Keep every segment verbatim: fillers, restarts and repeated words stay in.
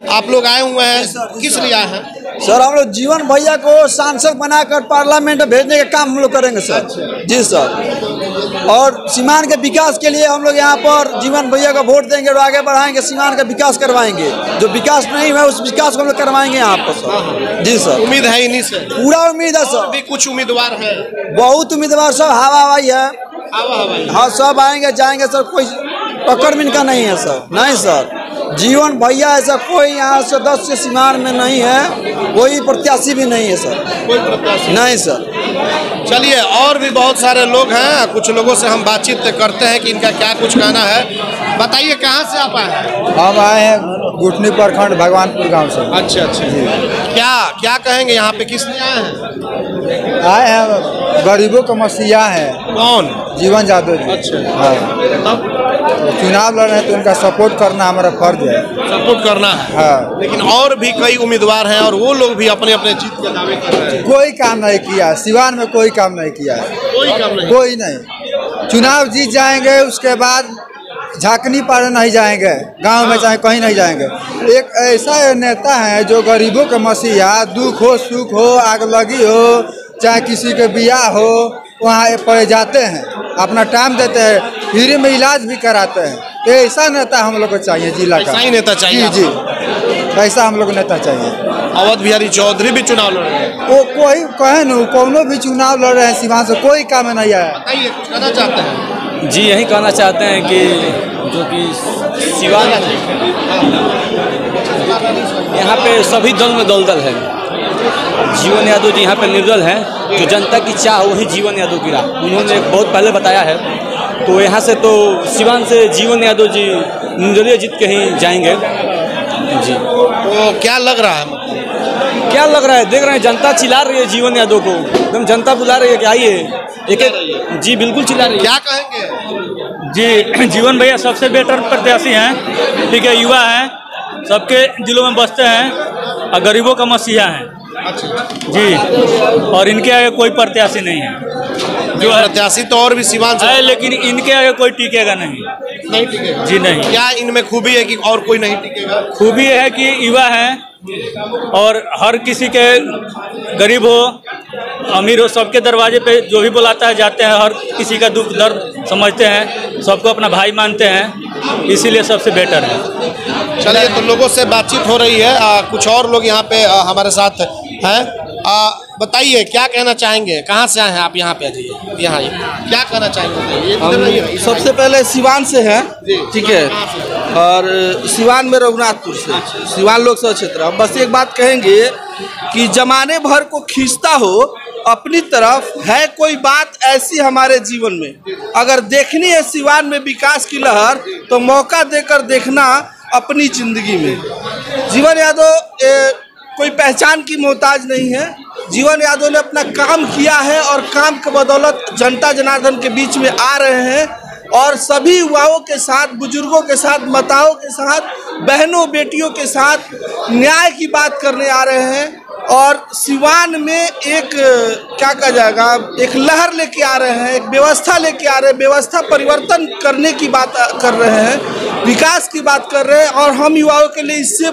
आप लोग आए हुए हैं, किस लिए आए हैं? सर हम लोग जीवन भैया को सांसद बनाकर पार्लियामेंट में भेजने का काम हम लोग करेंगे सर। जी सर। और सीमान के विकास के लिए हम लोग यहाँ पर जीवन भैया को वोट देंगे और आगे बढ़ाएंगे, सीमान का विकास करवाएंगे। जो विकास नहीं हुआ उस विकास को हम लोग करवाएंगे यहाँ पर सर। जी सर। उम्मीद है इन्हीं से? पूरा उम्मीद है सर। भी कुछ उम्मीदवार है? बहुत उम्मीदवार सब हवा हवाई है। हवा हवाई? हाँ सब आएंगे जाएंगे सर, कोई पकड़ में इनका नहीं है सर। नहीं सर, जीवन भैया ऐसा कोई यहाँ सदस्य सीमान में नहीं है, कोई प्रत्याशी भी नहीं है सर। कोई प्रत्याशी नहीं सर। चलिए, और भी बहुत सारे लोग हैं, कुछ लोगों से हम बातचीत करते हैं कि इनका क्या कुछ कहना है। बताइए कहाँ से आप आए हैं? हम आए हैं गुटनी प्रखंड भगवानपुर गांव से। अच्छा अच्छा। क्या क्या कहेंगे, यहाँ पे किस लिए आए हैं? आए हैं गरीबों का मसीहा है। कौन? जीवन यादव जी। अच्छा। हाँ। तब चुनाव लड़ रहे हैं तो उनका सपोर्ट करना हमारा फर्ज है। सपोर्ट करना है। हाँ। लेकिन और भी कई उम्मीदवार हैं और वो लोग भी अपने अपने जीत के दावे कर रहे हैं। कोई काम नहीं किया सिवान में, कोई काम नहीं किया है। कोई काम नहीं? कोई नहीं। चुनाव जीत जाएंगे उसके बाद झांकनी पार नहीं जाएंगे, गांव में चाहे कहीं नहीं जाएंगे। एक ऐसा नेता है जो गरीबों के मसीहा, दुख हो सुख हो आग लगी हो चाहे किसी के बियाह हो वहाँ पड़ जाते हैं, अपना टाइम देते हैं, फ्री में इलाज भी कराते हैं। ऐसा नेता हम लोग को चाहिए जिला का। ऐसा ही नेता चाहिए? जी जी, ऐसा हम लोग को नेता चाहिए। अवध बिहारी चौधरी भी चुनाव लड़ रहे हैं। वो कोई कहे न कौनो भी चुनाव लड़ रहे हैं, सीमा से कोई काम नहीं आया। बताइए कुछ कहना चाहते हैं? जी यही कहना चाहते हैं कि जो कि सिवान यहाँ पे सभी दल में दलदल है। जीवन यादव जी यहाँ पे निर्दल हैं, जो जनता की चाह वही जीवन यादव की राह, उन्होंने बहुत पहले बताया है। तो यहाँ से तो सिवान से जीवन यादव जी निर्दलीय जीत के ही जाएंगे जी। तो क्या लग रहा है? क्या लग रहा है, देख रहे हैं जनता चिल्ला रही है जीवन यादव को, एकदम जनता बुला रही है कि आइए एक एक। जी बिल्कुल चिल्ला रही है। क्या कहेंगे? जी जीवन भैया सबसे बेटर प्रत्याशी हैं, ठीक है, युवा हैं, सबके दिलों में बसते हैं और गरीबों का मसीहा हैं। जी, और इनके आगे कोई प्रत्याशी नहीं है। जो प्रत्याशी तो और भी सीमान से है, लेकिन इनके आगे कोई टिकेगा नहीं। नहीं टिकेगा? जी नहीं। क्या इनमें खूबी है कि और कोई नहीं टिकेगा? खूबी है कि युवा हैं और हर किसी के गरीब हो अमीर हो सबके दरवाजे पे जो भी बुलाता है जाते हैं, हर किसी का दुख दर्द समझते हैं, सबको अपना भाई मानते हैं, इसीलिए सबसे बेटर है। चलिए, तो लोगों से बातचीत हो रही है। आ, कुछ और लोग यहाँ पे आ, हमारे साथ हैं। बताइए क्या कहना चाहेंगे, कहाँ से आए हैं आप? यहाँ पे आइए, यहाँ आइए। क्या कहना चाहेंगे? हम सबसे पहले सिवान से हैं, ठीक है, और सिवान में रघुनाथपुर से, सिवान लोकसभा क्षेत्र। हम बस एक बात कहेंगे कि जमाने भर को खींचता हो अपनी तरफ, है कोई बात ऐसी हमारे जीवन में, अगर देखनी है सिवान में विकास की लहर तो मौका देकर देखना अपनी जिंदगी में। जीवन यादव ए, कोई पहचान की मोहताज नहीं है। जीवन यादव ने अपना काम किया है और काम के बदौलत जनता जनार्दन के बीच में आ रहे हैं और सभी युवाओं के साथ, बुजुर्गों के साथ, माताओं के साथ, बहनों बेटियों के साथ न्याय की बात करने आ रहे हैं और सिवान में एक क्या कहा जाएगा, एक लहर लेके आ रहे हैं, एक व्यवस्था लेके आ रहे हैं, व्यवस्था परिवर्तन करने की बात कर रहे हैं, विकास की बात कर रहे हैं। और हम युवाओं के लिए इससे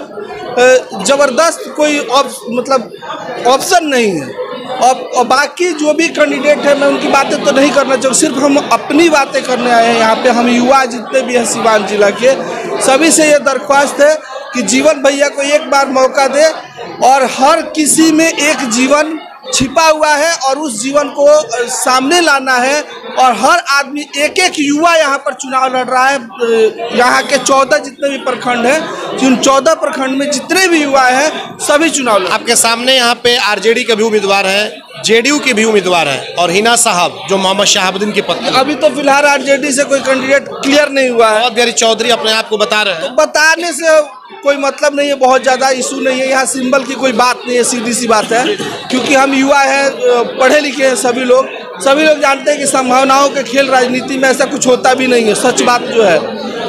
ज़बरदस्त कोई मतलब ऑप्शन नहीं है। और, और बाकी जो भी कैंडिडेट है मैं उनकी बातें तो नहीं करना चाहूँ, सिर्फ हम अपनी बातें करने आए हैं यहाँ पे। हम युवा जितने भी हैं सिवान जिला के, सभी से ये दरख्वास्त है कि जीवन भैया को एक बार मौका दे और हर किसी में एक जीवन छिपा हुआ है और उस जीवन को सामने लाना है। और हर आदमी, एक एक युवा यहाँ पर चुनाव लड़ रहा है। यहाँ के चौदह जितने भी प्रखंड हैं, उन चौदह प्रखंड में जितने भी युवा हैं सभी चुनाव लड़। आपके सामने यहाँ पे आरजेडी के भी उम्मीदवार हैं, जेडीयू के भी उम्मीदवार हैं और हिना साहब जो मोहम्मद शहाबुद्दीन की पत्नी। अभी तो फिलहाल आरजेडी से कोई कैंडिडेट क्लियर नहीं हुआ है। अवध बिहारी चौधरी अपने आप को बता रहे हैं। तो बताने से कोई मतलब नहीं है, बहुत ज़्यादा इशू नहीं है, यहाँ सिंबल की कोई बात नहीं है, सीधी सी बात है। क्योंकि हम युवा हैं, पढ़े लिखे हैं सभी लोग, सभी लोग जानते हैं कि संभावनाओं के खेल राजनीति में ऐसा कुछ होता भी नहीं है, सच बात जो है।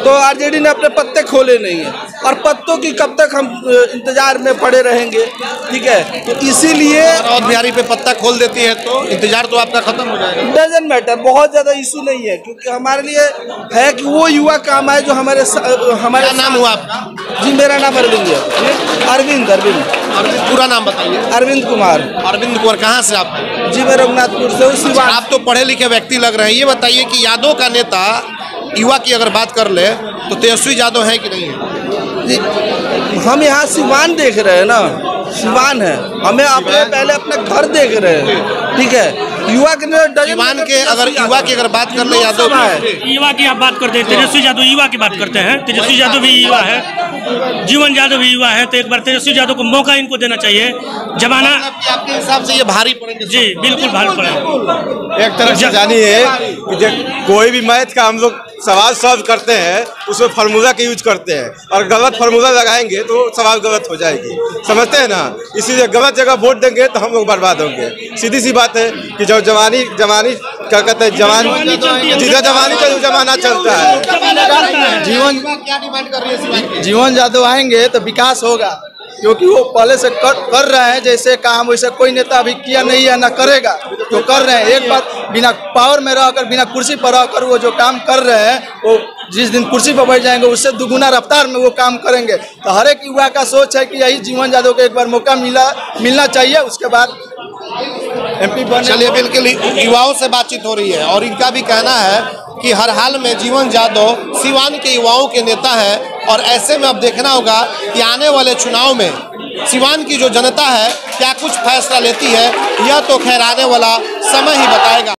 तो आरजेडी ने अपने पत्ते खोले नहीं है, और पत्तों की कब तक हम इंतजार में पड़े रहेंगे, ठीक है। तो इसीलिए और बिहारी पे पत्ता खोल देती है तो इंतजार तो आपका खत्म हो जाएगा। डजंट मैटर, बहुत ज़्यादा इशू नहीं है, क्योंकि हमारे लिए है कि वो युवा काम आए जो हमारे हमारे क्या नाम हुआ आपका? जी मेरा नाम अरविंद है। अरविंद अरविंद अरविंद पूरा नाम बताइए। अरविंद कुमार। अरविंद कुमार, कहाँ से आप? जी मैं रघुनाथपुर से हूँ। अच्छा, आप तो पढ़े लिखे व्यक्ति लग रहे हैं, ये बताइए कि यादव का नेता युवा की अगर बात कर ले तो तेजस्वी यादव है कि नहीं है? हम यहाँ सिवान देख रहे हैं ना, सिवान है, हमें अपने पहले अपने घर देख रहे हैं, ठीक है। युवा के सिवान के अगर युवा की अगर बात कर ले यादव है, युवा की आप बात करते हैं, तेजस्वी यादव युवा की बात करते हैं। तेजस्वी यादव भी युवा है, जीवन यादव भी युवा है, तो एक बार तेजस्वी यादव को मौका इनको देना चाहिए। जमाना आपके हिसाब से ये भारी पड़ेंगे? जी बिल्कुल भारी पड़ेगा। एक तरह से जानिए कि जब कोई भी मैथ का हम लोग सवाल सॉल्व करते हैं उसमें फार्मूला का यूज करते हैं, और गलत फार्मूला लगाएंगे तो सवाल गलत हो जाएगी, समझते हैं ना। इसीलिए गलत जगह वोट देंगे तो हम लोग बर्बाद होंगे। सीधी सी बात है कि जब जवानी जवानी क्या कहते हैं, जवान जिधर जवानी चल जमाना चलता है। जीवन क्या डिमांड कर रही है सिवान? जीवन यादव आएंगे तो विकास होगा, क्योंकि वो पहले से कर, कर रहे हैं जैसे काम, वैसे कोई नेता अभी किया नहीं है ना करेगा, तो कर रहे हैं। एक बार बिना पावर में रहकर, बिना कुर्सी पर रहकर वो जो काम कर रहे हैं, वो जिस दिन कुर्सी पर बैठ जाएंगे उससे दुगुना रफ्तार में वो काम करेंगे। तो हर एक युवा का सोच है कि यही जीवन यादव को एक बार मौका मिला मिलना चाहिए, उसके बाद एमपी बने। चलिए, बिल्कुल युवाओं से बातचीत हो रही है और इनका भी कहना है कि हर हाल में जीवन यादव सिवान के युवाओं के नेता हैं, और ऐसे में अब देखना होगा कि आने वाले चुनाव में सिवान की जो जनता है क्या कुछ फैसला लेती है, यह तो खैर आने वाला समय ही बताएगा।